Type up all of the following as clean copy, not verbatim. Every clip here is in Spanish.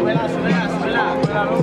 Súbela, súbela, súbela.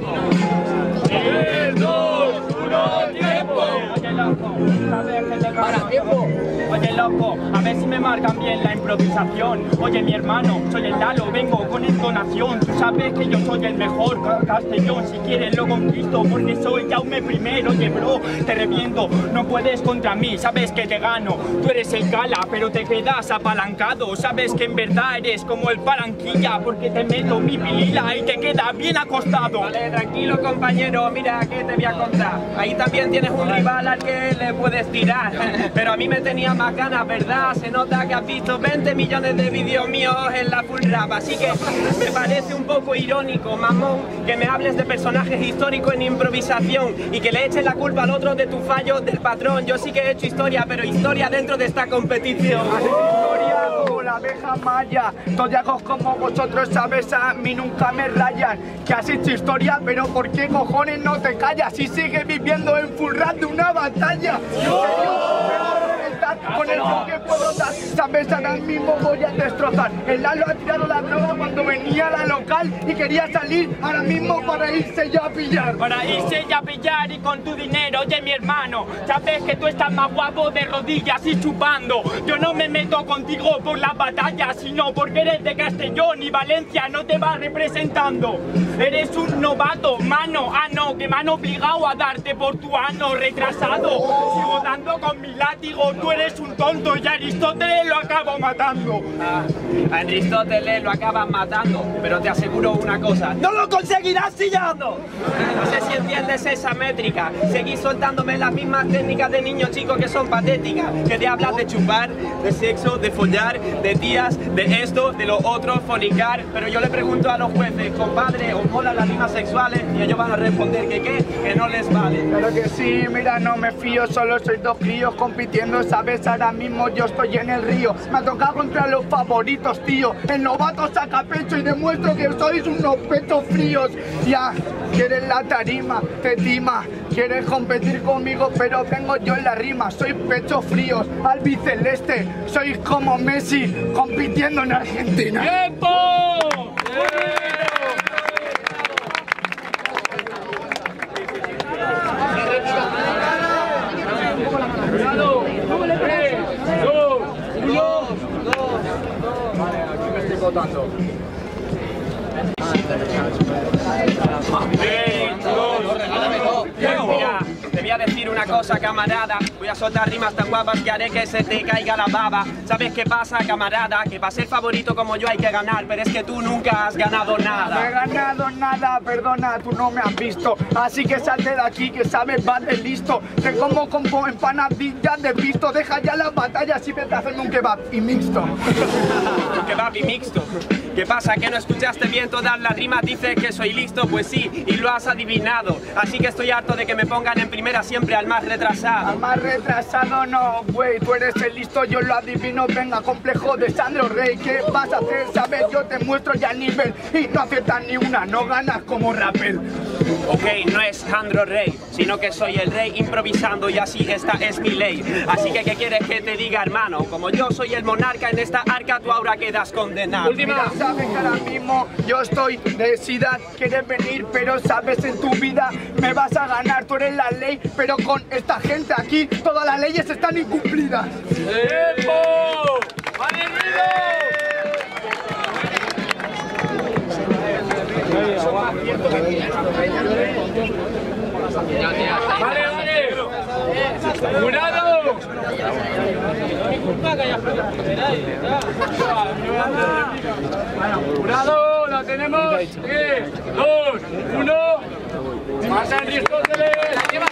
3, 2, 1, tiempo. Oye, loco, ¿sabes que te para tiempo? Oye, loco, a ver si me marcan bien la improvisación. Oye, mi hermano, soy el Lalo, vengo con entonación. Tú sabes que yo soy el mejor Castellón. Si quieres lo conquisto porque soy Jaume I. Oye, bro, te reviento, no puedes contra mí. Sabes que te gano, tú eres el Cala, pero te quedas apalancado. Sabes que en verdad eres como el Palanquilla, porque te meto mi pilila y te queda bien acostado. Vale, tranquilo, compañero, mira que te voy a contar. Ahí también tienes un rival al que le puedes tirar. Pero a mí me tenía más ganas, ¿verdad? Se nota que has visto 20 millones de vídeos míos en la full rap. Así que me parece un poco irónico, mamón, que me hables de personajes históricos en improvisación y que le eches la culpa al otro de tu fallo del patrón. Yo sí que he hecho historia, pero historia dentro de esta competición. Historia como la abeja maya, todos como vosotros sabes, a mí nunca me rayan. Que has hecho historia, pero ¿por qué cojones no te callas y sigues viviendo en full rap de una batalla? Con el que puedo dar, sabes, ahora mismo voy a destrozar. El Lalo ha tirado la droga cuando venía a la local y quería salir ahora mismo para irse ya a pillar. Para irse ya a pillar y con tu dinero, oye mi hermano, sabes que tú estás más guapo de rodillas y chupando. Yo no me meto contigo por las batallas, sino porque eres de Castellón y Valencia no te va representando. Eres un novato, mano, no, que me han obligado a darte por tu ano retrasado. Sigo dando con mi látigo, tú eres un tonto y a Aristóteles lo acabo matando. A Aristóteles lo acaban matando, pero te aseguro una cosa, ¡no lo conseguirás sillando! No sé si entiendes esa métrica, seguís soltándome las mismas técnicas de niños chicos que son patéticas, que te hablas de chupar, de sexo, de follar, de tías, de esto, de lo otro, fonicar, pero yo le pregunto a los jueces, compadre, ¿os molan las rimas sexuales? Y ellos van a responder que qué, que no les vale. Claro que sí, mira, no me fío, solo sois dos críos compitiendo, sabes, ahora mismo yo estoy en el río. Me ha tocado contra los favoritos, tío. El novato saca pecho y demuestro que sois unos pechos fríos. Ya, quieres la tarima, te tima. Quieres competir conmigo, pero vengo yo en la rima. Soy pechos fríos, albiceleste. Sois como Messi compitiendo en Argentina. ¡Tiempo! Mira, te voy a decir una cosa, camarada. Voy a soltar rimas tan guapas que haré que se te caiga la baba. ¿Sabes qué pasa, camarada? Que para ser favorito como yo hay que ganar, pero es que tú nunca has ganado nada. No he ganado nada, perdona, tú no me has visto. Así que salte de aquí, que sabes, vas de listo. Te como empanadillas de visto. Deja ya las batallas y vete a hacerme un kebab y mixto. Un kebab y mixto. ¿Qué pasa? ¿Que no escuchaste bien todas las rimas? Dices que soy listo, pues sí, y lo has adivinado. Así que estoy harto de que me pongan en primera siempre al más retrasado. Al más retrasado no, güey, tú eres el listo, yo lo adivino. Venga, complejo de Sandro Rey, ¿qué vas a hacer? Sabes, yo te muestro ya el nivel y no aciertas ni una, no ganas como rapper. Ok, no es Sandro Rey, sino que soy el rey improvisando y así esta es mi ley. Así que, ¿qué quieres que te diga, hermano? Como yo soy el monarca en esta arca, tú ahora quedas condenado. Mira, sabes que ahora mismo yo estoy de ciudad, quieres venir, pero sabes, en tu vida me vas a ganar, tú eres la ley, pero con esta gente aquí todas las leyes están incumplidas. ¡Tiempo! ¡Vale, ¡vale, vale! ¡Jurado! ¡Jurado! ¡La tenemos! 3, 2, 1... ¡Pasa Aristóteles!